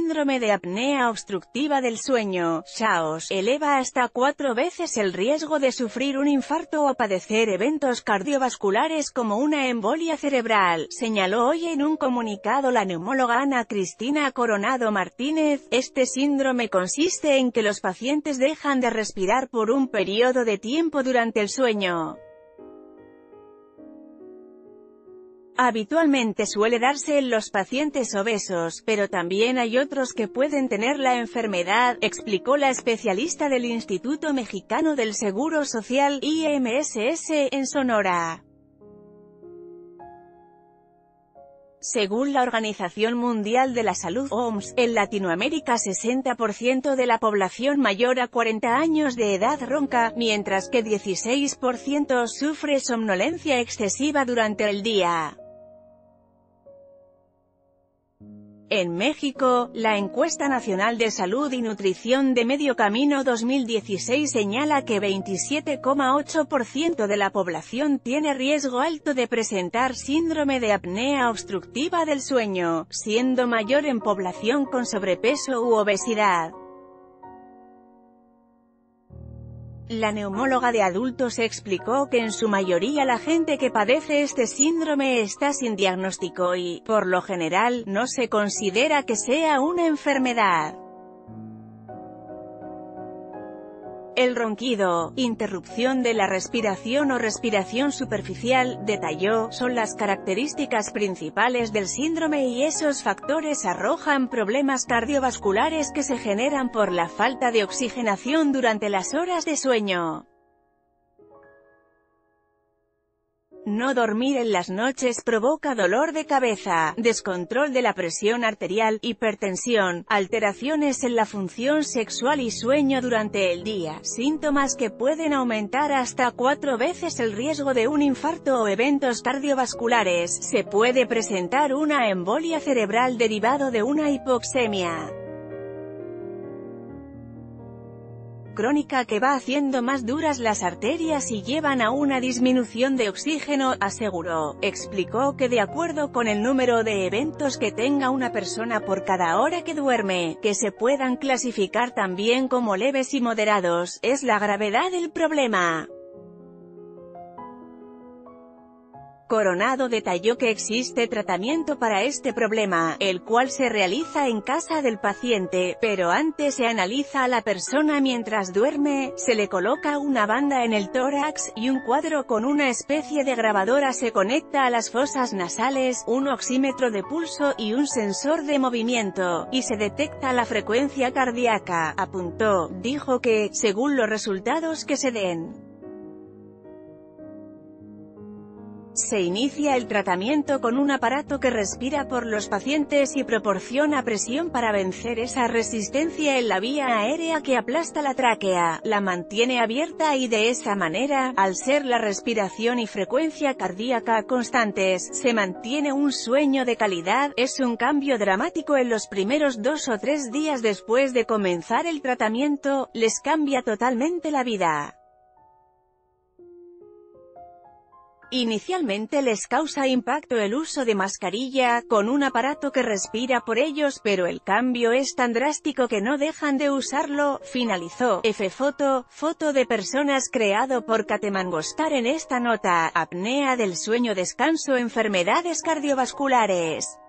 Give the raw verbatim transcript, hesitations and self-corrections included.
síndrome de apnea obstructiva del sueño, S A O S, eleva hasta cuatro veces el riesgo de sufrir un infarto o padecer eventos cardiovasculares como una embolia cerebral, señaló hoy en un comunicado la neumóloga Ana Cristina Coronado Martínez. Este síndrome consiste en que los pacientes dejan de respirar por un periodo de tiempo durante el sueño. Habitualmente suele darse en los pacientes obesos, pero también hay otros que pueden tener la enfermedad, explicó la especialista del Instituto Mexicano del Seguro Social, I M S S, en Sonora. Según la Organización Mundial de la Salud, O M S, en Latinoamérica sesenta por ciento de la población mayor a cuarenta años de edad ronca, mientras que dieciséis por ciento sufre somnolencia excesiva durante el día. En México, la Encuesta Nacional de Salud y Nutrición de Medio Camino dos mil dieciséis señala que veintisiete coma ocho por ciento de la población tiene riesgo alto de presentar síndrome de apnea obstructiva del sueño, siendo mayor en población con sobrepeso u obesidad. La neumóloga de adultos explicó que en su mayoría la gente que padece este síndrome está sin diagnóstico y, por lo general, no se considera que sea una enfermedad. El ronquido, interrupción de la respiración o respiración superficial, detalló, son las características principales del síndrome y esos factores arrojan problemas cardiovasculares que se generan por la falta de oxigenación durante las horas de sueño. No dormir en las noches provoca dolor de cabeza, descontrol de la presión arterial, hipertensión, alteraciones en la función sexual y sueño durante el día, síntomas que pueden aumentar hasta cuatro veces el riesgo de un infarto o eventos cardiovasculares. Se puede presentar una embolia cerebral derivado de una hipoxemia crónica que va haciendo más duras las arterias y llevan a una disminución de oxígeno, aseguró. Explicó que de acuerdo con el número de eventos que tenga una persona por cada hora que duerme, que se puedan clasificar también como leves y moderados, es la gravedad del problema. Coronado detalló que existe tratamiento para este problema, el cual se realiza en casa del paciente, pero antes se analiza a la persona mientras duerme, se le coloca una banda en el tórax, y un cuadro con una especie de grabadora se conecta a las fosas nasales, un oxímetro de pulso y un sensor de movimiento, y se detecta la frecuencia cardíaca, apuntó. Dijo que, según los resultados que se den, se inicia el tratamiento con un aparato que respira por los pacientes y proporciona presión para vencer esa resistencia en la vía aérea que aplasta la tráquea, la mantiene abierta y de esa manera, al ser la respiración y frecuencia cardíaca constantes, se mantiene un sueño de calidad. Es un cambio dramático en los primeros dos o tres días después de comenzar el tratamiento, les cambia totalmente la vida. Inicialmente les causa impacto el uso de mascarilla, con un aparato que respira por ellos, pero el cambio es tan drástico que no dejan de usarlo, finalizó. F-Foto, foto de personas creado por Kate Mangostar en esta nota, apnea del sueño, descanso, enfermedades cardiovasculares.